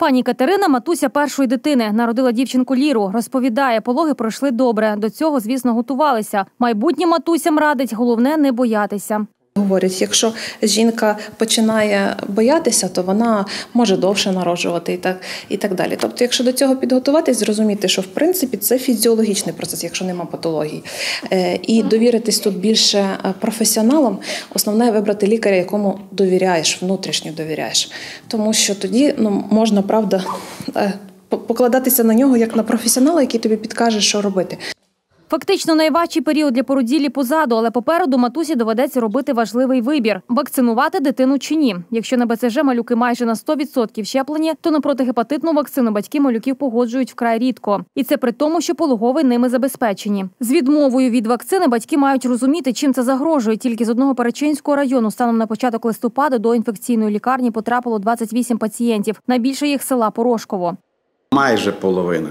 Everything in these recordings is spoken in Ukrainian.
Пані Катерина – матуся першої дитини. Народила дівчинку Ліру. Розповідає, пологи пройшли добре. До цього, звісно, готувалися. Майбутнім матусям радить, головне – не боятися. Говорять, якщо жінка починає боятися, то вона може довше народжувати і так далі. Тобто, якщо до цього підготуватись, зрозуміти, що в принципі це фізіологічний процес, якщо нема патології. І довіритись тут більше професіоналам, основне – вибрати лікаря, якому довіряєш, внутрішньо довіряєш. Тому що тоді можна, правда, покладатися на нього як на професіонала, який тобі підкаже, що робити. Фактично найважчий період для породіллі позаду, але попереду матусі доведеться робити важливий вибір – вакцинувати дитину чи ні. Якщо на БЦЖ малюки майже на 100% щеплені, то на протигепатитну вакцину батьки малюків погоджують вкрай рідко. І це при тому, що пологовий ними забезпечені. З відмовою від вакцини батьки мають розуміти, чим це загрожує. Тільки з одного Перечинського району станом на початок листопада до інфекційної лікарні потрапило 28 пацієнтів. Найбільше їх села Порошково. Майже половина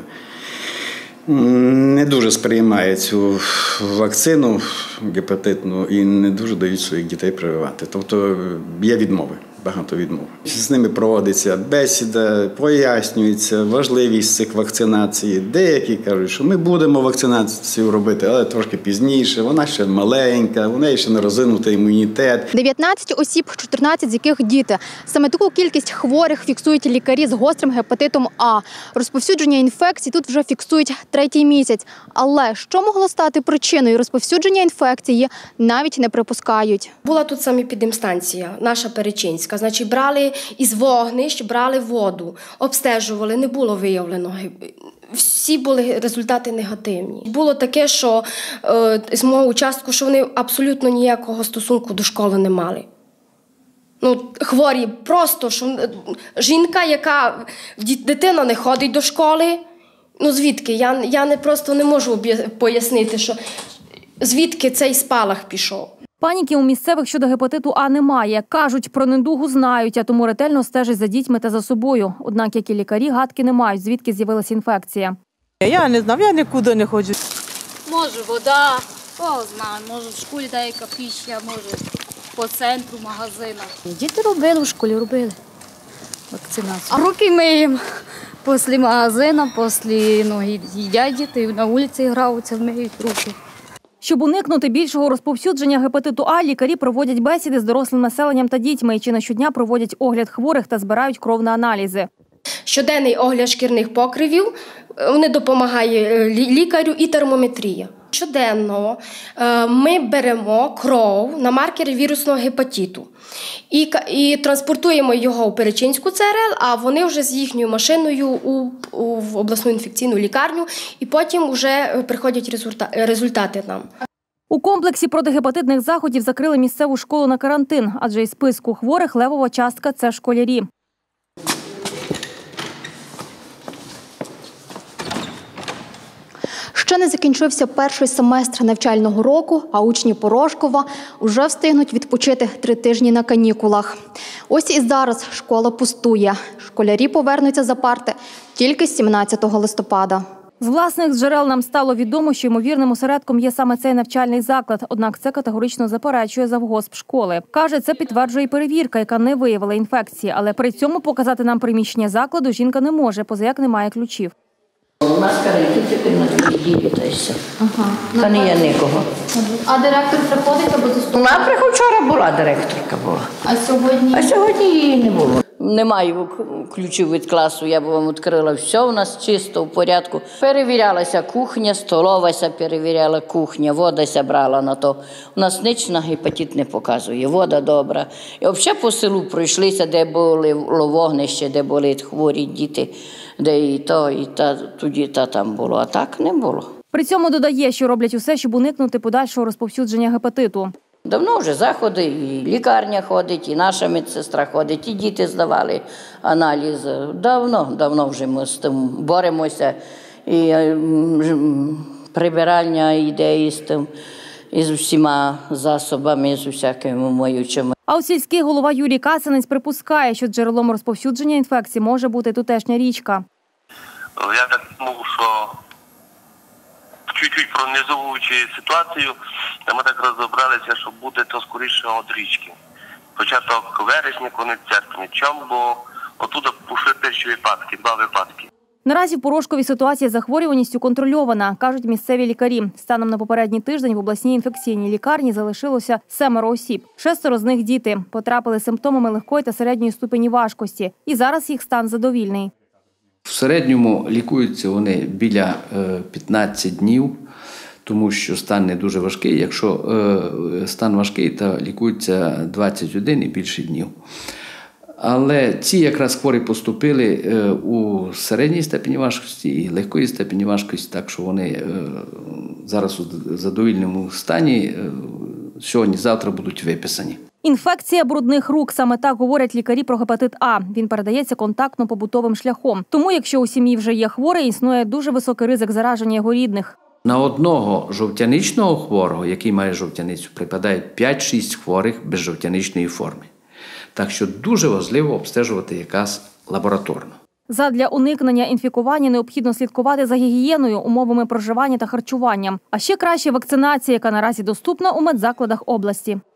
не дуже сприймає цю вакцину гепатитну і не дуже дають своїх дітей прививати. Тобто є відмови, багато відмов. З ними проводиться бесіда, пояснюється важливість цих вакцинацій. Деякі кажуть, що ми будемо вакцинацію робити, але трошки пізніше. Вона ще маленька, у неї ще не розвинутий імунітет. 19 осіб, 14 з яких діти. Саме таку кількість хворих фіксують лікарі з гострим гепатитом А. Розповсюдження інфекцій тут вже фіксують третій місяць. Але що могло стати причиною розповсюдження інфекції, навіть не припускають. Була тут санепідемстанція, наша Перечинська. Значить, брали із вогнищ, брали воду, обстежували, не було виявлено. Всі були результати негативні. Було таке, що з мого участку, що вони абсолютно ніякого стосунку до школи не мали. Хворі просто, що жінка, яка дитина не ходить до школи, звідки? Я просто не можу пояснити, що звідки цей спалах пішов. Паніки у місцевих щодо гепатиту А немає. Кажуть, про недугу знають, а тому ретельно стежать за дітьми та за собою. Однак, як і лікарі, гадки не мають, звідки з'явилася інфекція. Я не знаю, я нікуди не ходжу. Може вода, знаю, може в школі деяка пища, може по центру, магазинах. Діти робили, в школі робили вакцинацію. А руки миємо після магазину, після їдять діти, на вулиці граються, миють руки. Щоб уникнути більшого розповсюдження гепатиту А, лікарі проводять бесіди з дорослим населенням та дітьми і чи не щодня проводять огляд хворих та збирають кров на аналізи. Щоденний огляд шкірних покривів, вони допомагає лікарю і термометрія. Щоденно ми беремо кров на маркери вірусного гепатиту і транспортуємо його у Перечинську ЦРЛ, а вони вже з їхньою машиною в обласну інфекційну лікарню, і потім вже приходять результати нам. У комплексі протигепатитних заходів закрили місцеву школу на карантин, адже із списку хворих левова частка – це школярі. Ще не закінчився перший семестр навчального року, а учні Порошкова вже встигнуть відпочити 3 тижні на канікулах. Ось і зараз школа пустує. Школярі повернуться за парти тільки 17 листопада. З власних джерел нам стало відомо, що ймовірним осередком є саме цей навчальний заклад. Однак це категорично заперечує завгосп школи. Каже, це підтверджує перевірка, яка не виявила інфекції. Але при цьому показати нам приміщення закладу жінка не може, поза як немає ключів. У нас карантин на 2 неділі, та й все. Та не є нікого. А директор приходить або заступник? Вона вчора була, директорка була. А сьогодні? А сьогодні її не було. Немає ключів від класу, я б вам відкрила. Все у нас чисто, в порядку. Перевірялася кухня, столовася, перевіряла кухня, вода брала на то. У нас ніч на гепатит не показує, вода добра. І взагалі по селу пройшлися, де було вогнище, де були хворі діти, де і тоді там було, а так не було. При цьому додає, що роблять усе, щоб уникнути подальшого розповсюдження гепатиту. Давно вже заходи, і лікарня ходить, і наша медсестра ходить, і діти здавали аналізи. Давно вже ми з тим боремося. І прибирання йде із тим, із усіма засобами, з усякими миючими. А от сільський голова Юрій Касинець припускає, що джерелом розповсюдження інфекції може бути тутешня річка. Я так думав, що чуть-чуть пронизовуючи ситуацію, ми так розібралися, що буде то скоріше від річки. Початок вересня, кінець серпня. Чому? Бо Отуда пішли перші випадки, 2 випадки. Наразі в Порошкові ситуація з захворюваністю контрольована, кажуть місцеві лікарі. Станом на попередній тиждень в обласній інфекційній лікарні залишилося 7 осіб. 6 з них – діти. Потрапили з симптомами легкої та середньої ступені важкості. І зараз їх стан задовільний. В середньому лікуються вони біля 15 днів, тому що стан не дуже важкий. Якщо стан важкий, то лікуються 21 і більше днів. Але ці якраз хворі поступили у середній степені важкості і легкої степені важкості, так що вони зараз у задовільному стані сьогодні-завтра будуть виписані. Інфекція брудних рук – саме так говорять лікарі про гепатит А. Він передається контактно-побутовим шляхом. Тому, якщо у сім'ї вже є хворий, існує дуже високий ризик зараження його рідних. На одного жовтяничного хворого, який має жовтяницю, припадає 5-6 хворих без жовтяничної форми. Так що дуже важливо обстежувати якраз лабораторно. Задля уникнення інфікування необхідно слідкувати за гігієною, умовами проживання та харчуванням. А ще краще вакцинація, яка наразі доступна у медзакладах області.